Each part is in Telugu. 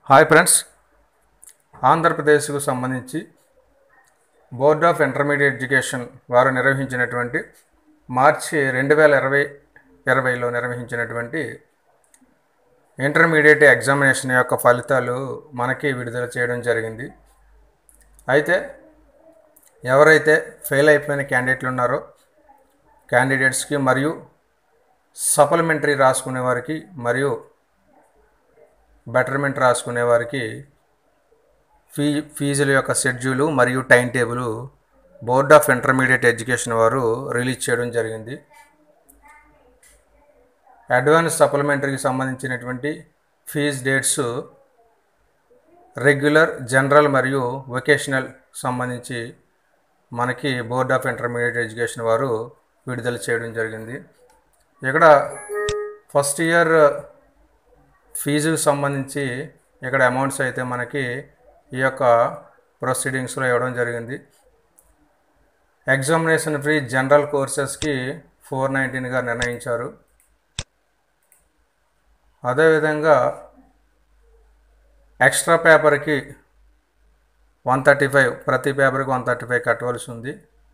హాయ్ ఫ్రెండ్స్, ఆంధ్రప్రదేశ్కు సంబంధించి బోర్డ్ ఆఫ్ ఇంటర్మీడియట్ ఎడ్యుకేషన్ వారు నిర్వహించినటువంటి మార్చి 2020లో నిర్వహించినటువంటి ఇంటర్మీడియట్ ఎగ్జామినేషన్ యొక్క ఫలితాలు మనకి విడుదల చేయడం జరిగింది. అయితే ఎవరైతే ఫెయిల్ అయిపోయిన క్యాండిడేట్లు ఉన్నారో క్యాండిడేట్స్కి మరియు సప్లిమెంటరీ రాసుకునే వారికి మరియు బెటర్మెంట్ రాసుకునే వారికి ఫీజుల యొక్క షెడ్యూలు మరియు time table board of intermediate education వారు రిలీజ్ చేయడం జరిగింది. అడ్వాన్స్ సప్లిమెంటరీకి సంబంధించినటువంటి ఫీజ్ డేట్స్ రెగ్యులర్, జనరల్ మరియు వొకేషనల్ సంబంధించి మనకి బోర్డ్ ఆఫ్ ఇంటర్మీడియట్ ఎడ్యుకేషన్ వారు విడుదల చేయడం జరిగింది. ఇక్కడ ఫస్ట్ ఇయర్ ఫీజుకు సంబంధించి ఇక్కడ అమౌంట్స్ అయితే మనకి ఈ యొక్క ప్రొసీడింగ్స్లో ఇవ్వడం జరిగింది. ఎగ్జామినేషన్ ఫీ జనరల్ కోర్సెస్కి 419గా నిర్ణయించారు. అదేవిధంగా ఎక్స్ట్రా పేపర్కి 135, ప్రతి పేపర్కి 135 కట్టవలసి ఉంది.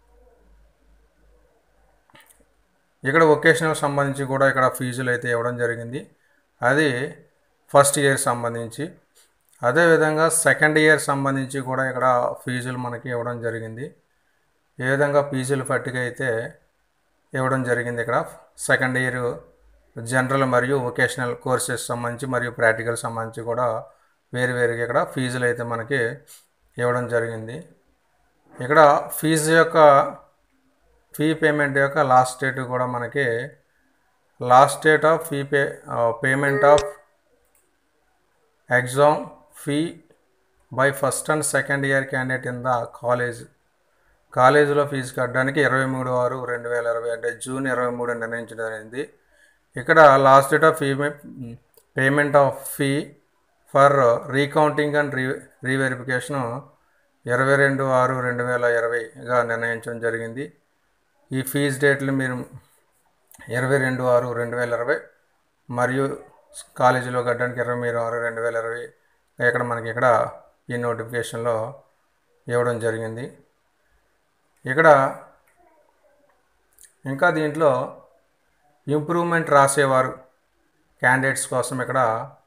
ఇక్కడ వొకేషనల్ సంబంధించి కూడా ఇక్కడ ఫీజులు అయితే ఇవ్వడం జరిగింది. అది ఫస్ట్ ఇయర్ సంబంధించి. అదేవిధంగా సెకండ్ ఇయర్ సంబంధించి కూడా ఇక్కడ ఫీజులు మనకి ఇవ్వడం జరిగింది. ఏ విధంగా ఫీజుల పట్టిక అయితే ఇవ్వడం జరిగింది. ఇక్కడ సెకండ్ ఇయర్ జనరల్ మరియు వొకేషనల్ కోర్సెస్ సంబంధించి మరియు ప్రాక్టికల్ సంబంధించి కూడా వేరువేరుగా ఇక్కడ ఫీజులు అయితే మనకి ఇవ్వడం జరిగింది. ఇక్కడ ఫీజు యొక్క ఫీ పేమెంట్ యొక్క లాస్ట్ డేట్ కూడా మనకి last date of payment of exam fee by first and second year candidate in the కాలేజీలో ఫీజు కట్టడానికి 23/6/2020 అంటే జూన్ 23 నిర్ణయించడం జరిగింది. ఇక్కడ last date of payment of fee for recounting and reverification 22/6/2020గా నిర్ణయించడం జరిగింది. ఈ ఫీజు డేట్లు మీరు 22/6/2020 మరియు కాలేజీలో కట్టడానికి 23/6/2020 ఇక్కడ మనకి ఇక్కడ ఈ నోటిఫికేషన్లో ఇవ్వడం జరిగింది. ఇక్కడ ఇంకా దీంట్లో ఇంప్రూవ్మెంట్ రాసేవారు క్యాండిడేట్స్ కోసం ఇక్కడ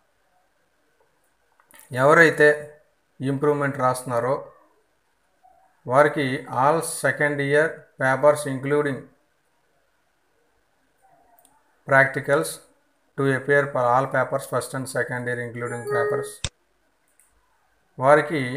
ఎవరైతే ఇంప్రూవ్మెంట్ రాస్తున్నారో వారికి all second year papers including practicals to appear for all papers first and second year including papers వారికి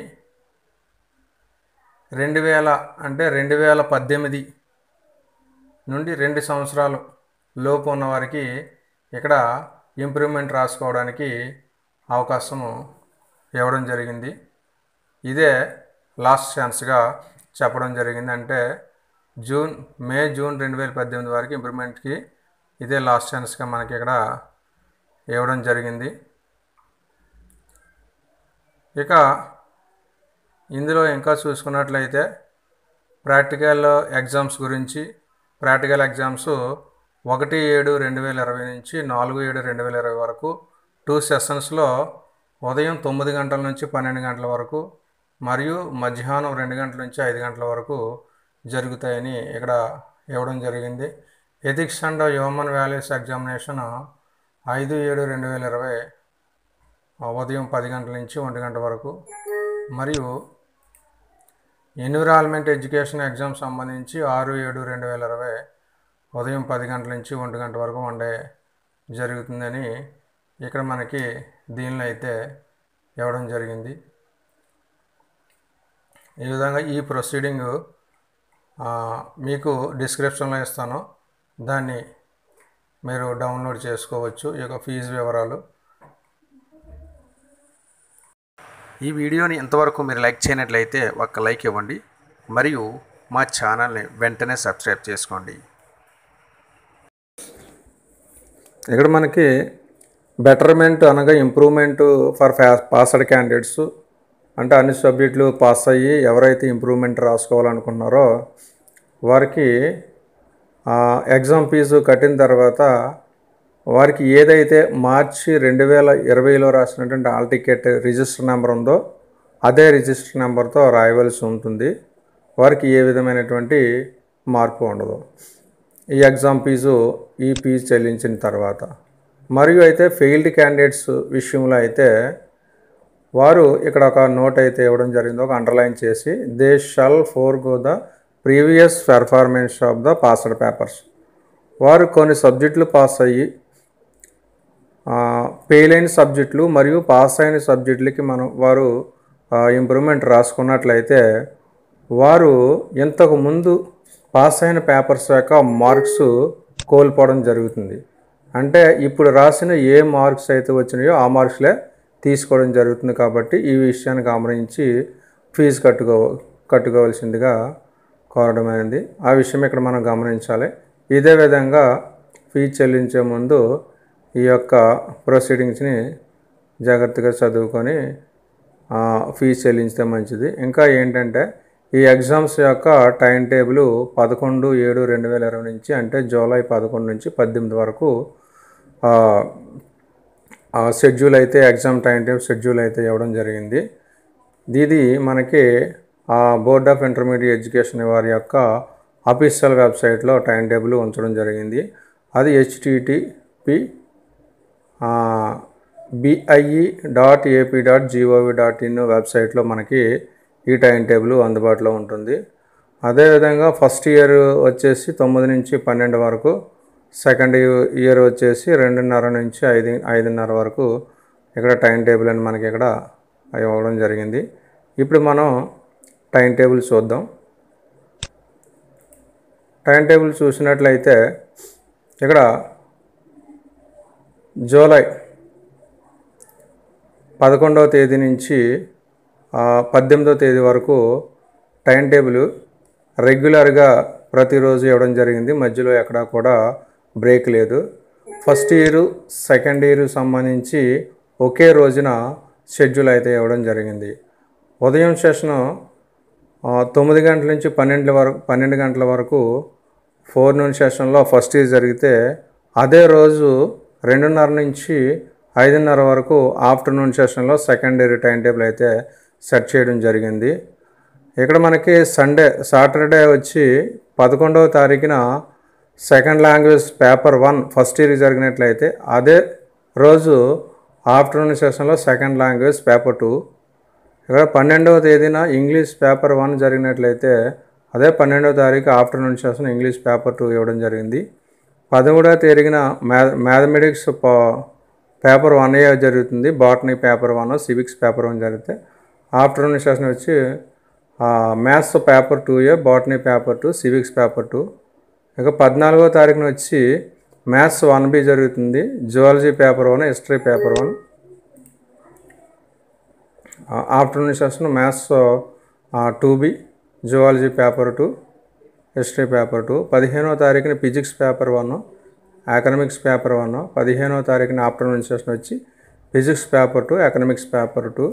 2018 నుండి 2 సంవత్సరాలు లోపు ఉన్న వారికి ఇక్కడ ఇంప్రూవ్మెంట్ రాసుకోవడానికి అవకాశం ఇవ్వడం జరిగింది. ఇదే లాస్ట్ ఛాన్స్గా చెప్పడం జరిగింది. అంటే మే జూన్ 2018 వరకు ఇంప్రూవ్మెంట్కి ఇదే లాస్ట్ ఛాన్స్గా మనకి ఇక్కడ ఇవ్వడం జరిగింది. ఇక ఇందులో ఇంకా చూసుకున్నట్లయితే ప్రాక్టికల్ ఎగ్జామ్స్ గురించి, ప్రాక్టికల్ ఎగ్జామ్స్ 1/7/2020 నుంచి 4/7/2020 వరకు 2 సెషన్స్లో ఉదయం 9 గంటల నుంచి 12 గంటల వరకు మరియు మధ్యాహ్నం 2 గంటల నుంచి 5 గంటల వరకు జరుగుతాయని ఇక్కడ ఇవ్వడం జరిగింది. Ethics and human values examination 5/7/2020 ఉదయం 10 గంటల నుంచి 1 గంట వరకు మరియు ఎన్విరాన్మెంట్ ఎడ్యుకేషన్ ఎగ్జామ్ సంబంధించి 6/7/2020 ఉదయం 10 గంటల నుంచి 1 గంట వరకు 1 డే జరుగుతుందని ఇక్కడ మనకి దీనిలో అయితే ఇవ్వడం జరిగింది. ఈ విధంగా ఈ ప్రొసీడింగ్ మీకు డిస్క్రిప్షన్లో ఇస్తాను, దాన్ని మీరు డౌన్లోడ్ చేసుకోవచ్చు. ఈ యొక్క ఫీజు వివరాలు. ఈ వీడియోని ఇంతవరకు మీరు లైక్ చేయనట్లయితే ఒక లైక్ ఇవ్వండి మరియు మా ఛానల్ని వెంటనే సబ్స్క్రైబ్ చేసుకోండి. ఇక్కడ మనకి బెటర్మెంట్ అనగా ఇంప్రూవ్మెంట్ ఫర్ పాస్డ్ క్యాండిడేట్స్ అంటే అన్ని సబ్జెక్టులు పాస్ అయ్యి ఎవరైతే ఇంప్రూవ్మెంట్ రాసుకోవాలనుకున్నారో వారికి ఎగ్జామ్ ఫీజు కట్టిన తర్వాత వారికి ఏదైతే మార్చి 2020లో రాసినటువంటి హాల్ టికెట్ రిజిస్టర్ నెంబర్ ఉందో అదే రిజిస్టర్ నెంబర్తో రాయవలసి ఉంటుంది. వారికి ఏ విధమైనటువంటి మార్పు ఉండదు. ఈ ఎగ్జామ్ ఫీజు చెల్లించిన తర్వాత. మరియు అయితే ఫెయిల్డ్ క్యాండిడేట్స్ విషయంలో అయితే వారు ఇక్కడ ఒక నోట్ అయితే ఇవ్వడం జరిగింది, ఒక అండర్లైన్ చేసి they shall forgo the previous performance of the passed papers. వారు కొన్ని సబ్జెక్టులు పాస్ అయ్యి ఫెయిల్ అయిన సబ్జెక్టులు మరియు పాస్ అయిన సబ్జెక్టులకి వారు ఇంప్రూవ్మెంట్ రాసుకున్నట్లయితే వారు ఇంతకు ముందు పాస్ అయిన పేపర్స్ యొక్క మార్క్స్ కోల్పోవడం జరుగుతుంది. అంటే ఇప్పుడు రాసిన ఏ మార్క్స్ అయితే వచ్చినాయో ఆ మార్క్స్లే తీసుకోవడం జరుగుతుంది. కాబట్టి ఈ విషయాన్ని గమనించి ఫీజు కట్టుకోవాల్సిందిగా కోరడమైనది. ఆ విషయం ఇక్కడ మనం గమనించాలి. ఇదే విధంగా ఫీజు చెల్లించే ముందు ఈ యొక్క ప్రొసీడింగ్స్ని జాగ్రత్తగా చదువుకొని ఫీజు చెల్లించితే మంచిది. ఇంకా ఏంటంటే ఈ ఎగ్జామ్స్ యొక్క టైం టేబుల్ 11/7/2020 నుంచి అంటే జూలై 11 నుంచి 18 వరకు షెడ్యూల్ అయితే ఎగ్జామ్ టైం టేబుల్ షెడ్యూల్ అయితే ఇవ్వడం జరిగింది. ఇది మనకి బోర్డ్ ఆఫ్ ఇంటర్మీడియట్ ఎడ్యుకేషన్ వారి యొక్క అఫీషియల్ వెబ్సైట్లో టైం టేబుల్ ఉంచడం జరిగింది. అది http://bie.ap.gov.in వెబ్సైట్లో మనకి ఈ టైం టేబుల్ అందుబాటులో ఉంటుంది. అదేవిధంగా ఫస్ట్ ఇయర్ వచ్చేసి 9 నుంచి 12 వరకు, సెకండ్ ఇయర్ వచ్చేసి 2:30 నుంచి 5:30 వరకు ఇక్కడ టైం టేబుల్ అని మనకి ఇక్కడ ఇవ్వడం జరిగింది. ఇప్పుడు మనం టైం టేబుల్ చూద్దాం. టైం టేబుల్ చూసినట్లయితే ఇక్కడ జూలై 11వ తేదీ నుంచి 18వ తేదీ వరకు టైం టేబుల్ రెగ్యులర్గా ప్రతిరోజు ఇవ్వడం జరిగింది. మధ్యలో ఎక్కడా కూడా బ్రేక్ లేదు. ఫస్ట్ ఇయర్ సెకండ్ ఇయర్ సంబంధించి ఒకే రోజున షెడ్యూల్ అయితే ఇవ్వడం జరిగింది. ఉదయం సెషను 9 గంటల నుంచి 12 గంటల వరకు ఫోర్నూన్ సెషన్లో ఫస్ట్ ఇయర్ జరిగితే అదే రోజు 2:30 నుంచి 5:30 వరకు ఆఫ్టర్నూన్ సెషన్లో సెకండ్ ఇయర్ టైం టేబుల్ అయితే సెట్ చేయడం జరిగింది. ఇక్కడ మనకి సాటర్డే వచ్చి 11వ తారీఖున second language paper 1 first year జరిగినట్లయితే అదే రోజు ఆఫ్టర్నూన్ సెషన్లో సెకండ్ లాంగ్వేజ్ పేపర్ 2. ఇక్కడ 12వ తేదీన ఇంగ్లీష్ పేపర్ 1 జరిగినట్లయితే అదే 12వ తారీఖు ఆఫ్టర్నూన్ సెషన్ ఇంగ్లీష్ పేపర్ 2 ఇవ్వడం జరిగింది. 13వ తేదీన మ్యాథమెటిక్స్ పేపర్ 1A జరుగుతుంది. బాటనీ పేపర్ 1, సివిక్స్ పేపర్ 1 జరిగితే ఆఫ్టర్నూన్ సెషన్ వచ్చి maths paper 2A, botany paper 2, civics paper 2. ఇక 14వ తారీఖున వచ్చి మ్యాథ్స్ 1B జరుగుతుంది. Zoology paper 1, history paper 1. Afternoon session maths 2B, zoology paper 2, history paper 2. 15వ తారీఖున ఫిజిక్స్ పేపర్ 1, ఎకనామిక్స్ పేపర్ 1. 15వ తారీఖున ఆఫ్టర్నూన్ సెషన్ వచ్చి ఫిజిక్స్ పేపర్ 2, ఎకనామిక్స్ పేపర్ 2.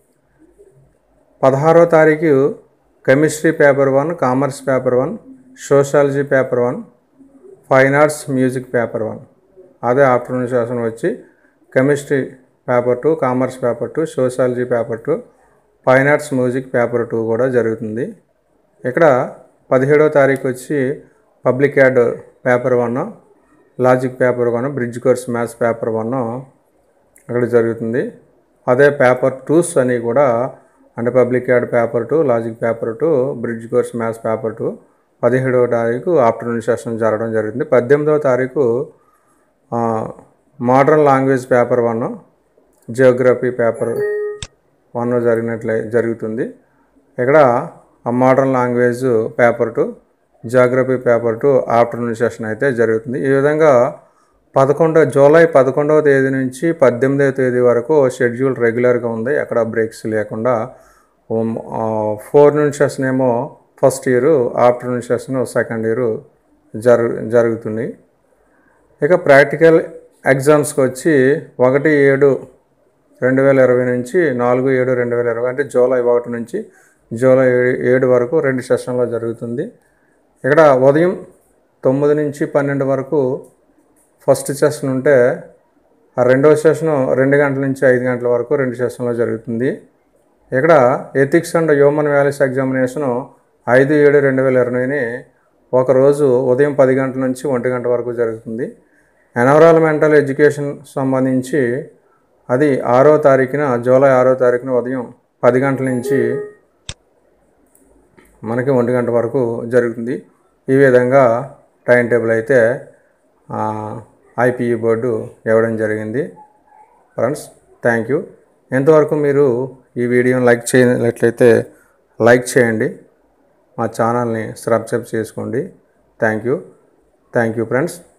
16వ తారీఖు chemistry paper 1, commerce paper 1, sociology paper 1, fine arts music paper 1. అదే ఆఫ్టర్నూన్ సెషన్ వచ్చి chemistry paper 2, commerce paper 2, sociology paper 2, fine arts music paper 2 కూడా జరుగుతుంది. ఇక్కడ 17వ తారీఖు వచ్చి public ad paper 1, logic paper 1, bridge course maths paper 1 అక్కడ జరుగుతుంది. అదే పేపర్ 2s అని కూడా అంటే public ad paper 2, logic paper 2, bridge course maths paper 2 17వ తారీఖు ఆఫ్టర్నూన్ సెషన్ జరగడం జరుగుతుంది. 18వ తారీఖు modern language paper 1, geography paper 1 జరుగుతుంది. ఇక్కడ modern language paper 2, geography paper 2 afternoon session అయితే జరుగుతుంది. ఈ విధంగా జూలై 11వ తేదీ నుంచి 18వ తేదీ వరకు షెడ్యూల్ రెగ్యులర్గా ఉంది, ఎక్కడ బ్రేక్స్ లేకుండా. ఫోర్నూన్ సెషన్ ఏమో first year, afternoon session second year జరుగుతుంది. ఇక ప్రాక్టికల్ ఎగ్జామ్స్కి వచ్చి 1/7/2020 నుంచి 4/7/2020 అంటే జూలై 1 నుంచి జూలై 7 వరకు 2 సెషన్లో జరుగుతుంది. ఇక్కడ ఉదయం 9 నుంచి 12 వరకు ఫస్ట్ సెషన్ ఉంటే ఆ రెండవ సెషన్ 2 గంటల నుంచి 5 గంటల వరకు 2 సెషన్లో జరుగుతుంది. ఇక్కడ ethics and human values examination 5/7/2020ని ఒకరోజు ఉదయం 10 గంటల నుంచి 1 గంట వరకు జరుగుతుంది. ఎన్విరాన్మెంటల్ ఎడ్యుకేషన్ సంబంధించి అది 6వ తారీఖున జూలై 6వ తారీఖున ఉదయం 10 గంటల నుంచి మనకి 1 గంట వరకు జరుగుతుంది. ఈ విధంగా టైం టేబుల్ అయితే ఐపీఈ బోర్డు ఇవ్వడం జరిగింది. Friends, thank you. ఎంతవరకు మీరు ఈ వీడియోని లైక్ చేయనట్లయితే లైక్ చేయండి, మా ఛానల్ని సబ్స్క్రైబ్ చేసుకోండి. Thank you friends.